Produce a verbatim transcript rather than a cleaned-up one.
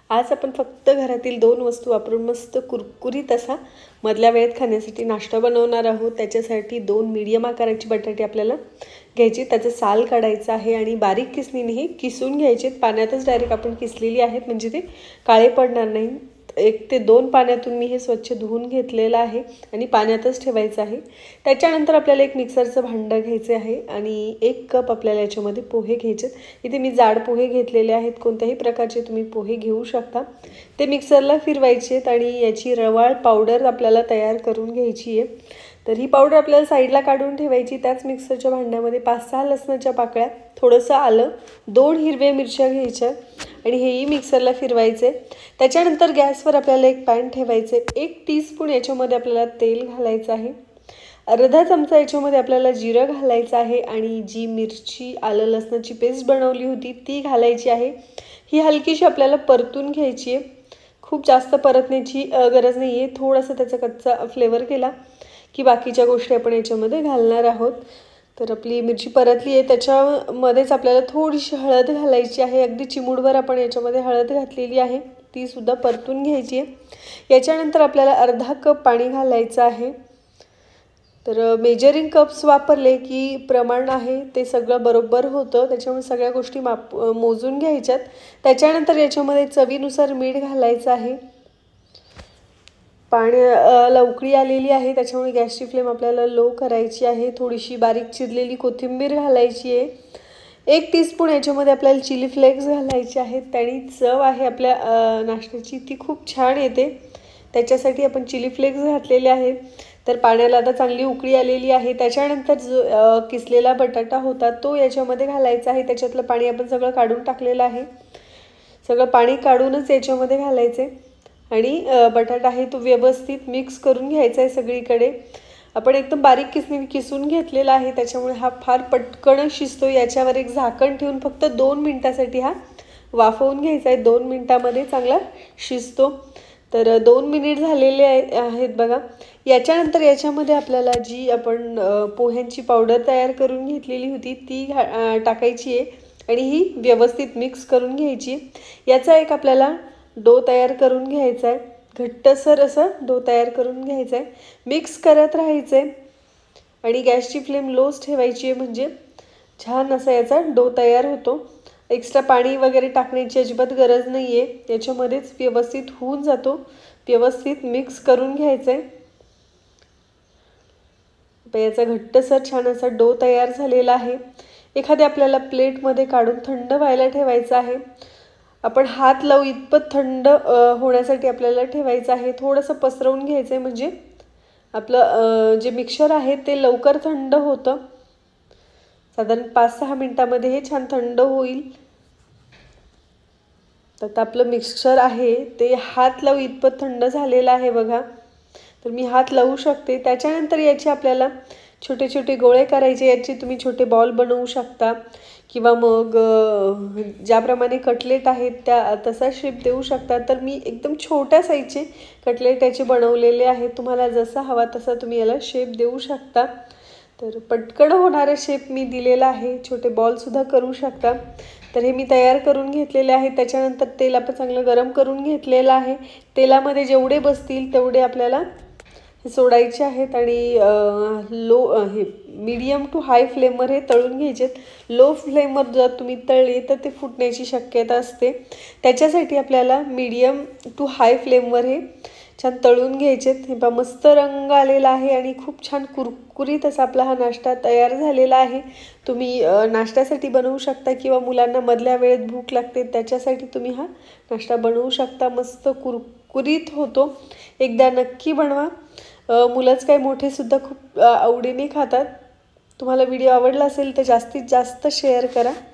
आज आपण फक्त घरातील दोन वस्तू वापरून मस्त कुरकुरीत असा मधल्या वेळेत खाण्यासाठी नाश्ता बनवणार आहोत। त्याच्यासाठी दोन मीडियम आकाराची बटाटे आपल्याला घ्यायची, त्याचं साल काढायचं आहे आणि बारीक किसणीने हे किसून घ्यायचे। पाण्यातच डायरेक्ट आपण किसलेली आहेत म्हणजे ते काळे पडणार नाही। एक ते दोन पाण्यातून मी हे स्वच्छ धुवून घेतलेलं आहे आणि पाण्यातच ठेवायचं आहे। त्याच्यानंतर आपल्याला एक मिक्सरचं भांडं घ्यायचे आहे आणि एक कप आपल्याला याच्यामध्ये पोहे घ्यायचे। इथे मी जाड पोहे घेतलेले आहेत, कोणत्याही प्रकारचे तुम्ही पोहे घेऊ शकता। ते मिक्सरला फिरवायचे आणि याची रवाळ पावडर आपल्याला तयार करून घ्यायची आहे। तर ही पावडर आपल्याला साईडला काढून ठेवायची। त्याच मिक्सरच्या भांड्यामध्ये पाच सहा लसणाच्या पाकळ्या, थोडंसं आलं, दोन हिरव्या मिरच्या घ्यायच्या आणि हेही मिक्सरला फिरवायचे। त्याच्यानंतर गॅसवर आपल्याला एक पॅन ठेवायचे। एक टीस्पून याच्यामध्ये आपल्याला तेल घालायचं आहे। अर्धा चमचा याच्यामध्ये आपल्याला जिरं घालायचं आहे आणि जी मिरची आलं लसणाची पेस्ट बनवली होती ती घालायची आहे। ही हलकीशी आपल्याला परतून घ्यायची आहे, खूप जास्त परतण्याची गरज नाही आहे। थोडासा त्याचा कच्चा फ्लेवर केला की बाकीच्या गोष्टी आपण याच्यामध्ये घालणार आहोत। तर आपली मिरची परतली आहे, त्याच्यामध्येच आपल्याला थोडीशी हळद घालायची आहे। अगदी चिमूटभर आपण याच्यामध्ये हळद घातलेली आहे, ती सुद्धा परतून घ्यायची आहे। याच्यानंतर आपल्याला अर्धा कप पाणी घालायचं आहे। तर मेजरिंग कप्स वापरले की प्रमाण आहे ते सगळं बरोबर होतं, त्याच्यामुळे सगळ्या गोष्टी माप मोजून घ्यायच्यात। त्याच्यानंतर याच्यामध्ये चवीनुसार मीठ घालायचं आहे। पाणी लवकरी आलेली आहे, त्याच्यामुळे गॅसची फ्लेम आपल्याला लो करायची आहे। थोडीशी बारीक चिरलेली कोथिंबीर घालायची आहे। एक टीस्पून याच्यामध्ये आपल्याला चिली फ्लेक्स घालायचे आहेत, त्याने चव आहे आपल्या नाश्त्याची ती खूप छान येते, त्याच्यासाठी आपण चिली फ्लेक्स घातलेले आहेत। तर पाण्याला आता चांगली उकळी आलेली आहे। त्याच्यानंतर जो किसलेला बटाटा होता तो याच्यामध्ये घालायचा आहे। त्याच्यातलं पाणी आपण सगळं काढून टाकलेलं आहे, सगळं पाणी काढूनच याच्यामध्ये घालायचे आणि बटाटा आहे तो व्यवस्थित मिक्स करून घ्यायचा आहे सगळीकडे। आपण एकदम बारीक किसणीने किसून घेतलेला आहे, त्याच्यामुळे हा फार पटकन शिजतो। याच्यावर एक झाकण ठेवून फक्त दोन मिनिटासाठी हा वाफवून घ्यायचा आहे, दोन मिनिटामध्ये चांगला शिजतो। तर दोन मिनिट झालेले आहेत बघा। याच्यानंतर याच्यामध्ये आपल्याला जी आपण पोह्यांची पावडर तयार करून घेतलेली होती ती टाकायची आहे आणि ही व्यवस्थित मिक्स करून घ्यायची। याचा एक आपल्याला डो तयार करून घ्यायचा आहे, घट्टसर असं डो तयार करून घ्यायचा आहे। मिक्स करत राहायचे आणि गॅसची फ्लेम लोच ठेवायची आहे, म्हणजे छान असा याचा डो तयार होतो। एक्स्ट्रा पाणी वगैरे टाकण्याची अजिबात गरज नाही आहे, याच्यामध्येच व्यवस्थित होऊन जातो। व्यवस्थित मिक्स करून घ्यायचं आहे। याचा घट्टसर छान असा डो तयार झालेला आहे। एखाद्या आपल्याला प्लेटमध्ये काढून थंड व्हायला ठेवायचं आहे। आपण हात लावू इतपत थंड होण्यासाठी आपल्याला ठेवायचं आहे। थोडंसं पसरवून घ्यायचं आहे म्हणजे आपलं जे मिक्सचर आहे ते लवकर थंड होतं। साधारण पाच सहा मिनिटामध्ये हे छान थंड होईल। तर आपलं मिक्सचर आहे ते हात लावू इतपत थंड झालेलं आहे बघा। तर मी हात लावू शकते। त्याच्यानंतर याचे आपल्याला छोटे छोटे गोळे करायचे, याचे तुम्ही छोटे बॉल बनवू शकता किंवा मग ज्याप्रमाणे कटलेट आहेत त्या तसा शेप देऊ शकता। तर मी एकदम छोट्या साईजचे कटलेट याचे बनवलेले आहेत, तुम्हाला जसा हवा तसा तुम्ही याला शेप देऊ शकता। तर पटकन होणारा शेप मी दिलेला आहे, छोटे बॉलसुद्धा करू शकता। तर हे मी तयार करून घेतलेले आहे। त्याच्यानंतर तेल आपण चांगलं गरम करून घेतलेलं आहे। तेलामध्ये जेवढे बसतील तेवढे आपल्याला हे सोडायचे आहेत आणि लो हे मीडियम टू हाय फ्लेमवर हे तळून घ्यायचे। लो फ्लेमवर जर तुम्ही तळले तर ते फुटण्याची शक्यता असते, त्याच्यासाठी आपल्याला मीडियम टू हाय फ्लेमवर हे छान तळून घ्यायचे। हे पहा मस्त रंग आलेला आहे आणि खूप छान कुरकुरीत असा आपला हा नाश्ता तयार झालेला आहे। तुम्ही नाश्त्यासाठी बनवू शकता किंवा मुलांना मधल्या वेळेत भूक लागते त्याच्यासाठी तुम्ही हा नाश्ता बनवू शकता। मस्त कुरकुरीत होतो, एकदा नक्की बनवा। मुलंच काय मोठेसुद्धा खूप आवडीने खातात। तुम्हाला व्हिडिओ आवडला असेल तर जास्तीत जास्त शेअर करा।